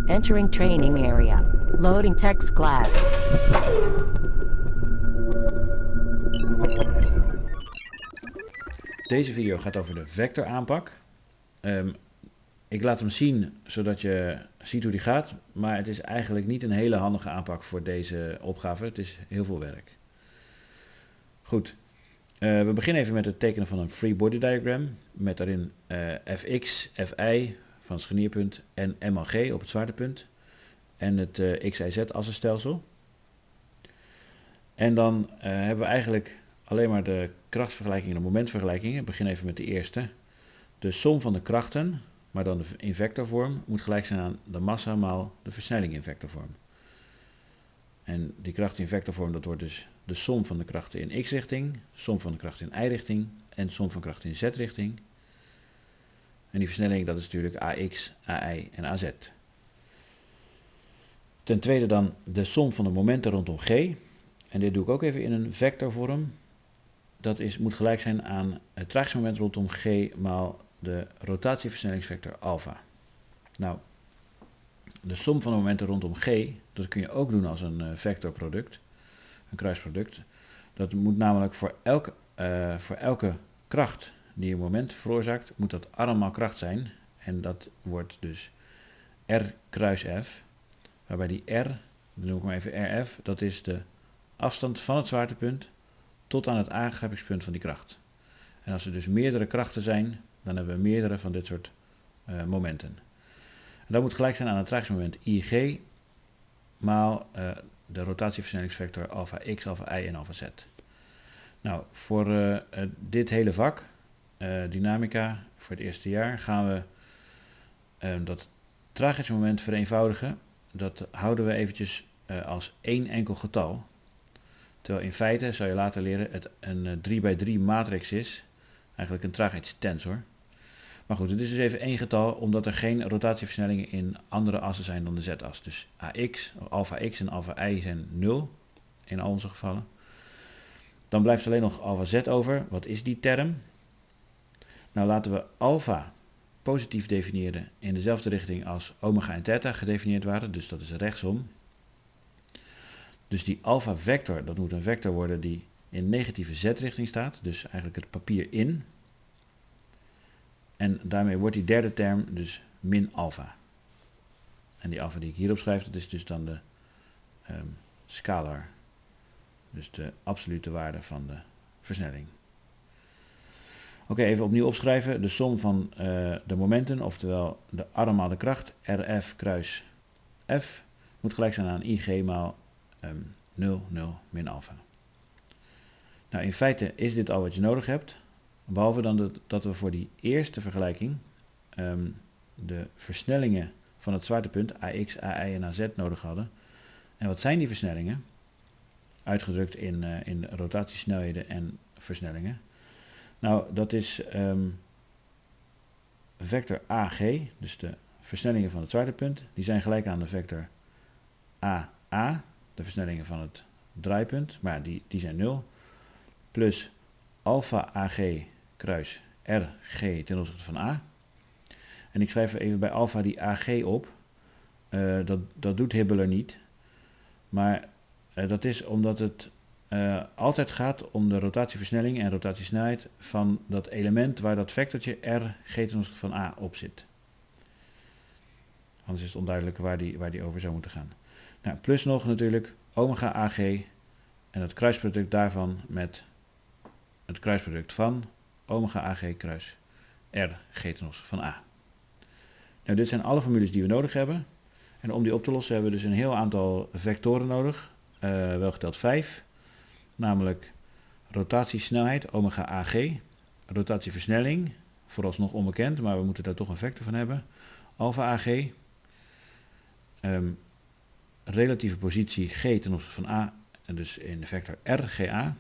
Entering training area. Loading text class. Deze video gaat over de vectoraanpak. Ik laat hem zien zodat je ziet hoe die gaat, maar het is eigenlijk niet een hele handige aanpak voor deze opgave. Het is heel veel werk. Goed, we beginnen even met het tekenen van een free body diagram met daarin fx, fi van het scharnierpunt en MLG op het zwaartepunt en het x-y-z assenstelsel. En dan hebben we eigenlijk alleen maar de krachtvergelijkingen en de momentvergelijkingen. Ik begin even met de eerste. De som van de krachten, maar dan in vectorvorm, moet gelijk zijn aan de massa maal de versnelling in vectorvorm. En die kracht in vectorvorm, dat wordt dus de som van de krachten in x-richting, som van de krachten in y-richting en som van krachten in z-richting. En die versnelling, dat is natuurlijk ax, ai en az. Ten tweede dan de som van de momenten rondom g. En dit doe ik ook even in een vectorvorm. Dat moet gelijk zijn aan het traagsmoment rondom g maal de rotatieversnellingsvector alpha. Nou, de som van de momenten rondom g, dat kun je ook doen als een vectorproduct, een kruisproduct. Dat moet namelijk voor elke kracht die een moment veroorzaakt, moet dat allemaal kracht zijn. En dat wordt dus R kruis F, waarbij die R, dan noem ik maar even RF, dat is de afstand van het zwaartepunt tot aan het aangrijpingspunt van die kracht. En als er dus meerdere krachten zijn, dan hebben we meerdere van dit soort momenten. En dat moet gelijk zijn aan het traagsmoment IG maal de rotatieversnellingsvector alpha x, alpha y en alpha z. Nou, voor dit hele vak, dynamica, voor het eerste jaar, gaan we dat traagheidsmoment vereenvoudigen. Dat houden we eventjes als één enkel getal. Terwijl in feite, zou je later leren, het een 3x3 matrix is. Eigenlijk een traagheidstensor. Maar goed, het is dus even één getal, omdat er geen rotatieversnellingen in andere assen zijn dan de z-as. Dus ax, alpha x en alpha y zijn 0 in al onze gevallen. Dan blijft alleen nog alpha z over. Wat is die term? Nou, laten we alpha positief definiëren in dezelfde richting als omega en theta gedefinieerd waren. Dus dat is rechtsom. Dus die alpha vector, dat moet een vector worden die in negatieve z-richting staat. Dus eigenlijk het papier in. En daarmee wordt die derde term dus min alpha. En die alpha die ik hierop schrijf, dat is dus dan de scalar. Dus de absolute waarde van de versnelling. Oké, even opnieuw opschrijven. De som van de momenten, oftewel de allemaal de kracht, RF kruis F, moet gelijk zijn aan IG maal 0, 0 min alpha. Nou, in feite is dit al wat je nodig hebt. Behalve dan dat we voor die eerste vergelijking de versnellingen van het zwaartepunt AX, AI en AZ nodig hadden. En wat zijn die versnellingen? Uitgedrukt in rotatiesnelheden en versnellingen. Nou, dat is vector AG, dus de versnellingen van het zwaartepunt. Die zijn gelijk aan de vector AA, de versnellingen van het draaipunt, maar die zijn 0. Plus alpha AG kruis RG ten opzichte van A. En ik schrijf even bij alpha die AG op. Dat doet Hibbeler niet. Maar dat is omdat het altijd gaat om de rotatieversnelling en rotatiesnelheid van dat element waar dat vectortje RG ten opzichte van A op zit. Anders is het onduidelijk waar die over zou moeten gaan. Nou, plus nog natuurlijk omega AG en het kruisproduct daarvan met het kruisproduct van omega AG kruis RG ten opzichte van A. Nou, dit zijn alle formules die we nodig hebben. En om die op te lossen hebben we dus een heel aantal vectoren nodig. Wel geteld 5. Namelijk rotatiesnelheid, omega AG. Rotatieversnelling, vooralsnog onbekend, maar we moeten daar toch een vector van hebben. Alpha AG. Relatieve positie G ten opzichte van A. En dus in de vector RGA.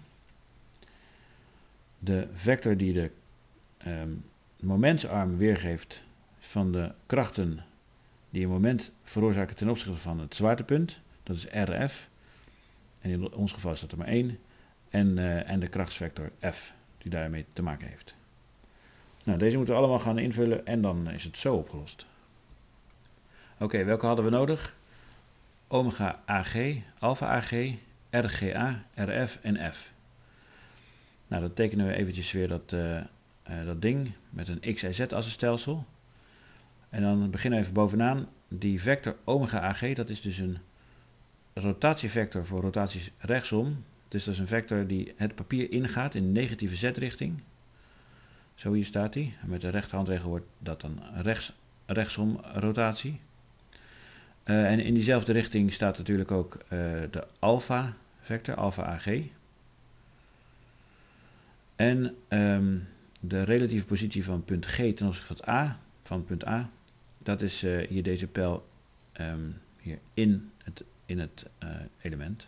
De vector die de momentsarm weergeeft van de krachten die een moment veroorzaken ten opzichte van het zwaartepunt. Dat is RF. En in ons geval is dat er maar 1. En de krachtsvector F, die daarmee te maken heeft. Nou, deze moeten we allemaal gaan invullen en dan is het zo opgelost. Oké, welke hadden we nodig? Omega AG, alpha AG, RGA, RF en F. Nou, dan tekenen we eventjes weer dat ding met een x en z als een stelsel. En dan beginnen we even bovenaan. Die vector omega AG, dat is dus een rotatievector voor rotaties rechtsom. Dus dat is een vector die het papier ingaat in de negatieve z-richting. Zo hier staat hij. Met de rechterhandregel wordt dat dan rechtsom rotatie. En in diezelfde richting staat natuurlijk ook de alpha vector, alpha AG. En de relatieve positie van punt G ten opzichte van punt A, dat is hier deze pijl hier in het element.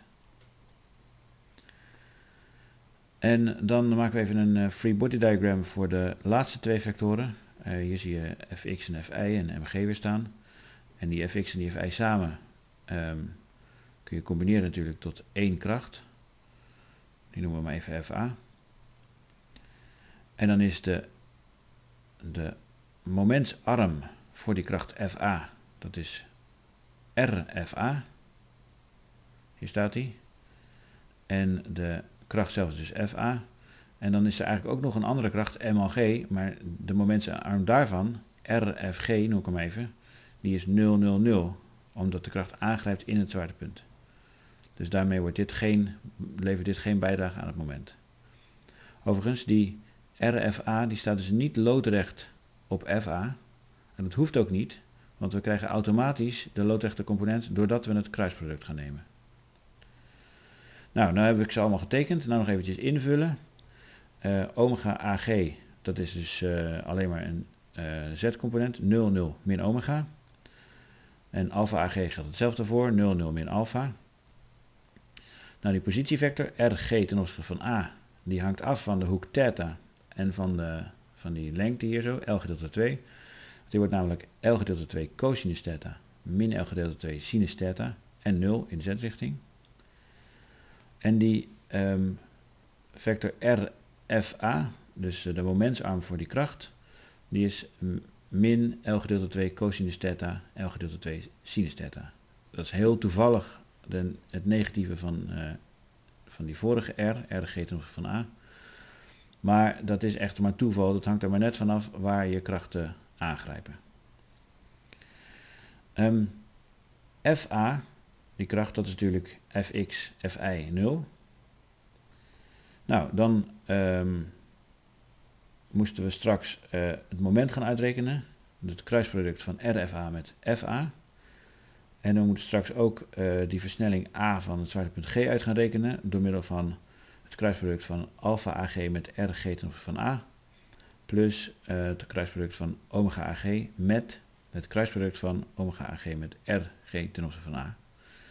En dan maken we even een free body diagram voor de laatste twee vectoren. Hier zie je fx en fi en mg weer staan. En die fx en die fi samen kun je combineren natuurlijk tot één kracht. Die noemen we maar even Fa. En dan is de momentsarm voor die kracht Fa, dat is Rfa. Hier staat die. En de kracht zelf is dus Fa. En dan is er eigenlijk ook nog een andere kracht, MLG, maar de momentsarm daarvan, RFG noem ik hem even, die is 0, 0, 0, omdat de kracht aangrijpt in het zwaartepunt. Dus daarmee levert dit geen bijdrage aan het moment. Overigens, die RFA die staat dus niet loodrecht op Fa. En dat hoeft ook niet, want we krijgen automatisch de loodrechte component doordat we het kruisproduct gaan nemen. Nou heb ik ze allemaal getekend. Nou nog eventjes invullen. Omega AG, dat is dus alleen maar een z-component, 0, 0 min omega. En alpha AG geldt hetzelfde voor, 0, 0 min alpha. Nou, die positievector RG ten opzichte van A, die hangt af van de hoek theta en van die lengte hier zo, L gedeeld door 2. Die wordt namelijk L gedeeld door 2 cosinus theta min L gedeeld door 2 sinus theta en 0 in de z-richting. En die vector RFA, dus de momentsarm voor die kracht, die is min L gedeeld door 2 cosinus theta, L gedeeld door 2 sinus theta. Dat is heel toevallig het negatieve van die vorige RG ten opzichte van A. Maar dat is echt maar toeval, dat hangt er maar net vanaf waar je krachten aangrijpen. Fa, die kracht, dat is natuurlijk Fx, Fi 0. Nou, dan moesten we straks het moment gaan uitrekenen. Het kruisproduct van RFA met Fa. En dan moeten we straks ook die versnelling A van het zwaartepunt G uit gaan rekenen. Door middel van het kruisproduct van alpha AG met RG ten opzichte van A. Plus het kruisproduct van omega AG met het kruisproduct van omega AG met RG ten opzichte van A.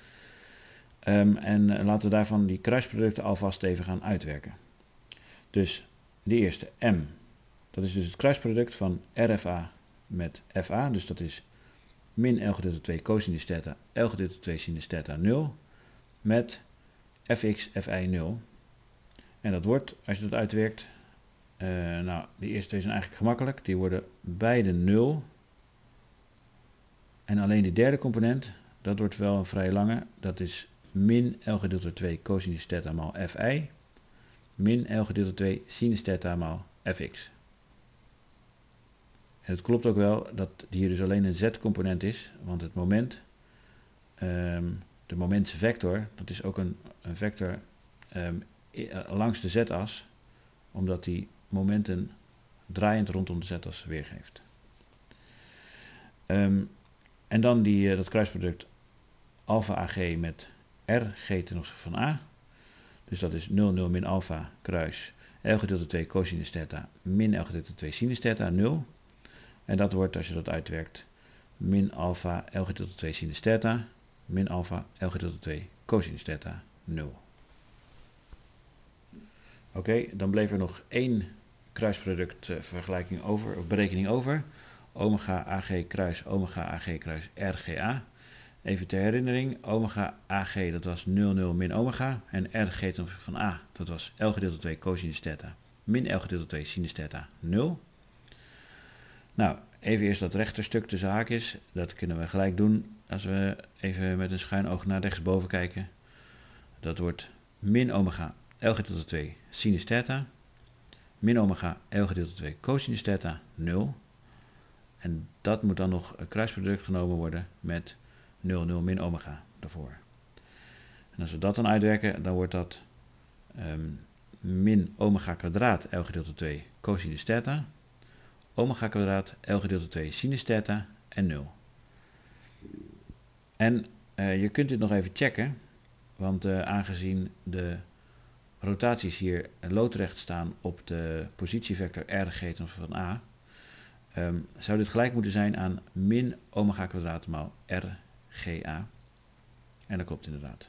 En laten we daarvan die kruisproducten alvast even gaan uitwerken. Dus de eerste M, dat is dus het kruisproduct van RFA met FA. Dus dat is min L gedeeld door 2 cosinus theta, L gedeeld door 2 sinus theta 0 met Fx, Fi 0. En dat wordt, als je dat uitwerkt, nou, die eerste twee zijn eigenlijk gemakkelijk. Die worden beide 0. En alleen de derde component, dat wordt wel een vrij lange. Dat is min L gedeeld door 2 cosinus theta maal Fi. Min L gedeeld door 2 sinus theta maal Fx. En het klopt ook wel dat hier dus alleen een z-component is. Want het moment, de momentsvector, dat is ook een vector langs de z-as. Omdat die momenten draaiend rondom de z-as weergeeft. En dan dat kruisproduct alpha AG met RG ten opzichte van A. Dus dat is 0, 0 min alpha kruis L gedeeld door 2 cosinus theta min L gedeeld door 2 sinus theta 0. En dat wordt, als je dat uitwerkt, min alpha L gedeeld door 2 sinus theta min alpha L gedeeld door 2 cosinus theta 0. Oké, dan bleef er nog één kruisproduct vergelijking over, of berekening over. Omega AG kruis RGA. Even ter herinnering, omega AG dat was 0, 0 min omega en RG ten opzichte van A dat was L gedeeld door 2 cosinus theta min L gedeeld door 2 sinus theta 0. Nou, Even eerst dat rechterstuk tussen haakjes. Dat kunnen we gelijk doen als we even met een schuin oog naar rechtsboven kijken. Dat wordt min omega L gedeeld door 2 sinus theta. Min omega L gedeeld door 2 cosinus theta 0. En dat moet dan nog een kruisproduct genomen worden met 0, 0 min omega daarvoor. En als we dat dan uitwerken, dan wordt dat min omega kwadraat L gedeeld door 2 cosinus theta. Omega kwadraat L gedeeld door 2 sinus theta en 0. En je kunt dit nog even checken, want aangezien de rotaties hier loodrecht staan op de positievector r gegeten van a, zou dit gelijk moeten zijn aan min omega kwadraat maal r ga. En dat klopt inderdaad.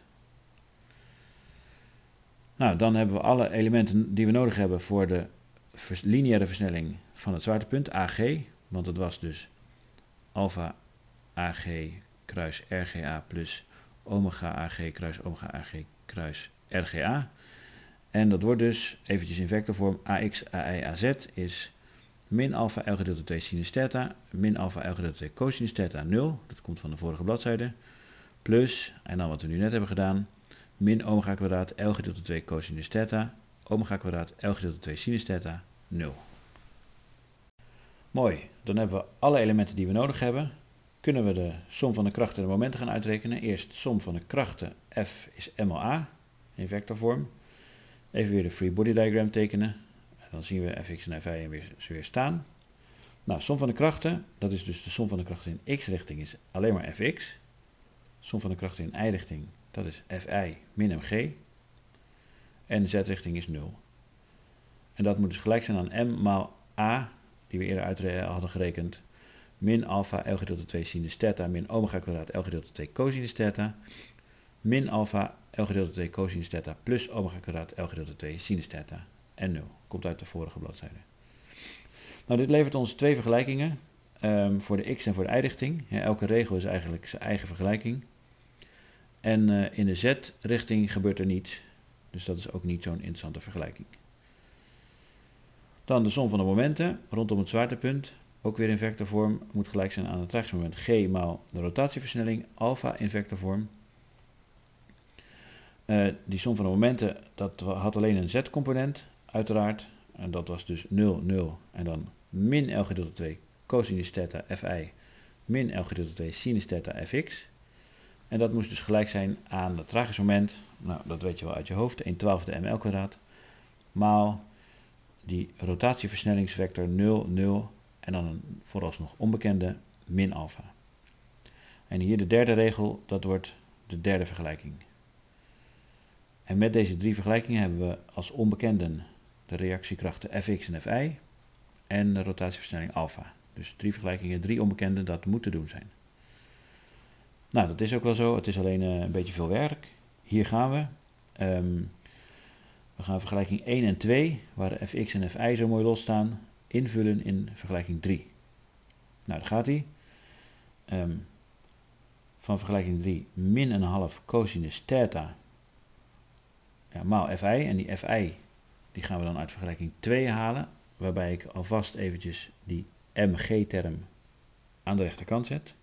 Nou, dan hebben we alle elementen die we nodig hebben voor de lineaire versnelling van het zwaartepunt AG, want dat was dus alpha AG kruis RGA plus omega AG kruis omega AG kruis RGA. En dat wordt dus eventjes in vectorvorm AX AI AZ is min alpha L gedeeld door 2 sinus theta min alpha L gedeeld door 2 cosinus theta 0, dat komt van de vorige bladzijde, plus, en dan wat we nu net hebben gedaan, min omega kwadraat L gedeeld door 2 cosinus theta, omega kwadraat L gedeeld door 2 sinus theta 0. Mooi, dan hebben we alle elementen die we nodig hebben. Kunnen we de som van de krachten en de momenten gaan uitrekenen. Eerst de som van de krachten, F is MLA in vectorvorm. Even weer de free body diagram tekenen. Dan zien we Fx en Fy weer staan. Nou, som van de krachten, dat is dus de som van de krachten in x-richting is alleen maar Fx. Som van de krachten in y-richting, dat is Fi min Mg. En z-richting is 0. En dat moet dus gelijk zijn aan m maal a, die we eerder hadden gerekend, min alpha L gedeeld door 2 sinus theta min omega kwadraat L gedeeld door 2 cosinus theta, min alpha L gedeeld door 2 cosinus theta plus omega kwadraat L gedeeld door 2 sinus theta en 0. Komt uit de vorige bladzijde. Nou, dit levert ons twee vergelijkingen voor de x en voor de y-richting. Ja, elke regel is eigenlijk zijn eigen vergelijking. En in de z-richting gebeurt er niets, dus dat is ook niet zo'n interessante vergelijking. Dan de som van de momenten rondom het zwaartepunt, ook weer in vectorvorm, moet gelijk zijn aan het traagsmoment g maal de rotatieversnelling, alpha in vectorvorm. Die som van de momenten, dat had alleen een z-component, uiteraard. En dat was dus 0, 0 en dan min L gedeeld door 2 cosinus theta Fi min L gedeeld door 2 sinus theta Fx. En dat moest dus gelijk zijn aan het tragingsmoment, nou dat weet je wel uit je hoofd, 1/12 ml kwadraat, maal die rotatieversnellingsvector 0, 0 en dan een vooralsnog onbekende min alpha. En hier de derde regel, dat wordt de derde vergelijking. En met deze drie vergelijkingen hebben we als onbekenden de reactiekrachten Fx en Fi en de rotatieversnelling alpha. Dus drie vergelijkingen, drie onbekenden, dat moet te doen zijn. Nou, dat is ook wel zo, het is alleen een beetje veel werk. Hier gaan we. We gaan vergelijking 1 en 2, waar de Fx en Fi zo mooi losstaan, invullen in vergelijking 3. Nou, daar gaat hij. Van vergelijking 3 min een half cosinus theta maal Fi. En die Fi die gaan we dan uit vergelijking 2 halen, waarbij ik alvast eventjes die mg-term aan de rechterkant zet.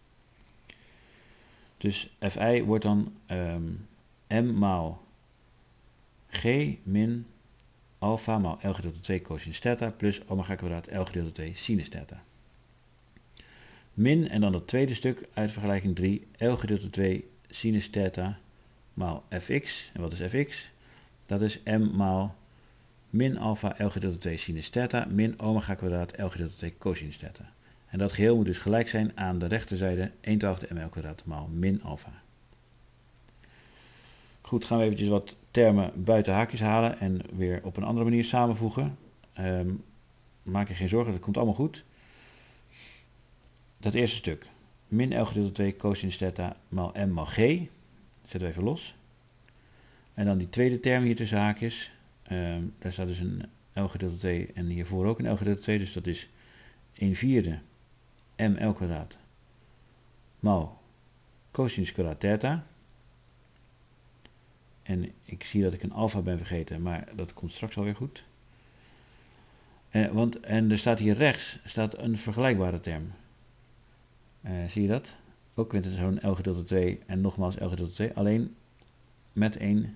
Dus Fi wordt dan m maal g min alpha maal L gedeeld door 2 cosinus theta plus omega kwadraat L gedeeld door 2 sinus theta. Min en dan het tweede stuk uit vergelijking 3, L gedeeld door 2 sinus theta maal Fx. En wat is Fx? Dat is m maal min alpha L gedeeld door 2 sinus theta min omega kwadraat L gedeeld door 2 cosinus theta. En dat geheel moet dus gelijk zijn aan de rechterzijde 1/12 ml kwadraat maal min alpha. Goed, gaan we eventjes wat termen buiten haakjes halen en weer op een andere manier samenvoegen. Maak je geen zorgen, dat komt allemaal goed. Dat eerste stuk, min L gedeeld door 2 cosinus theta maal m maal g, zetten we even los. En dan die tweede term hier tussen haakjes, daar staat dus een L gedeeld door 2 en hiervoor ook een L gedeeld door 2, dus dat is 1/4 ml kwadraat maal cosinus kwadraat theta. En ik zie dat ik een alpha ben vergeten, maar dat komt straks alweer goed. En er staat hier rechts een vergelijkbare term. Zie je dat? Ook met zo'n L gedeeld door 2 en nogmaals L gedeeld door 2, alleen met een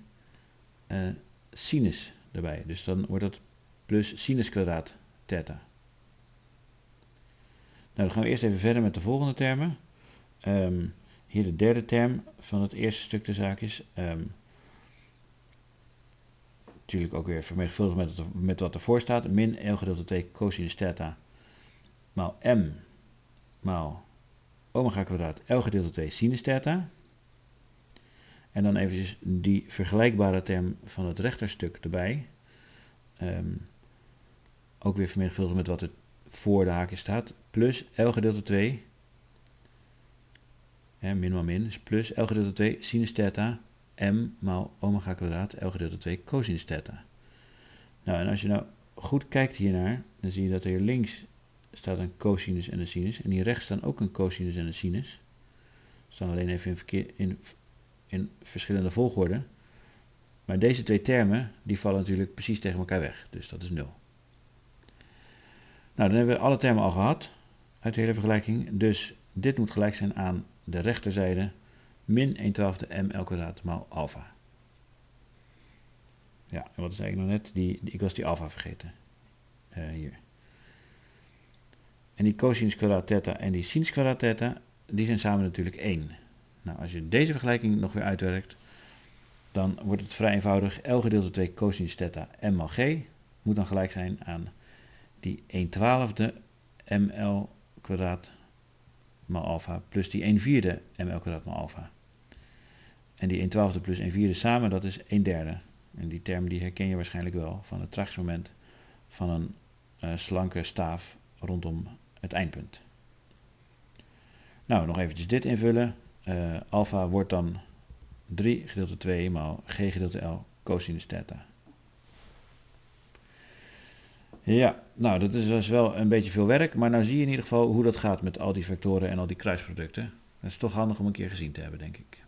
sinus erbij. Dus dan wordt dat plus sinus kwadraat theta. Nou, dan gaan we eerst even verder met de volgende termen. Hier de derde term van het eerste stuk de zaakjes. Natuurlijk ook weer vermenigvuldigd met wat ervoor staat. Min L gedeeld door 2 cosinus theta maal m maal omega kwadraat L gedeeld door 2 sinus theta. En dan eventjes die vergelijkbare term van het rechterstuk erbij. Ook weer vermenigvuldigd met wat er voor de haakje staat. Plus L gedeeld door 2. Min maal min. Dus plus L gedeeld door 2 sinus theta. M maal omega kwadraat L gedeeld door 2 cosinus theta. Nou, en als je nou goed kijkt hiernaar, dan zie je dat er hier links staat een cosinus en een sinus. En hier rechts staan ook een cosinus en een sinus. Ze staan alleen even in verschillende volgorde. Maar deze twee termen, die vallen natuurlijk precies tegen elkaar weg. Dus dat is 0. Nou, dan hebben we alle termen al gehad uit de hele vergelijking. Dus dit moet gelijk zijn aan de rechterzijde min 1/12 ml kwadraat maal alfa. Ja, en wat is eigenlijk nog net? Ik was die alfa vergeten. Hier. En die cosinus kwadraat theta en die sinus kwadraat theta, die zijn samen natuurlijk 1. Nou, als je deze vergelijking nog weer uitwerkt, dan wordt het vrij eenvoudig. L gedeeld door 2 cosinus theta m maal g moet dan gelijk zijn aan die 1/12 ml kwadraat maal alfa plus die 1/4 ml kwadraat maal alfa. En die 1/12 plus 1/4 samen, dat is 1/3. En die term die herken je waarschijnlijk wel van het tractiemoment van een slanke staaf rondom het eindpunt. Nou, nog eventjes dit invullen. Alfa wordt dan 3 gedeeld door 2 maal g gedeeld door L cosinus theta. Ja, nou dat is dus wel een beetje veel werk, maar nou zie je in ieder geval hoe dat gaat met al die vectoren en al die kruisproducten. Dat is toch handig om een keer gezien te hebben, denk ik.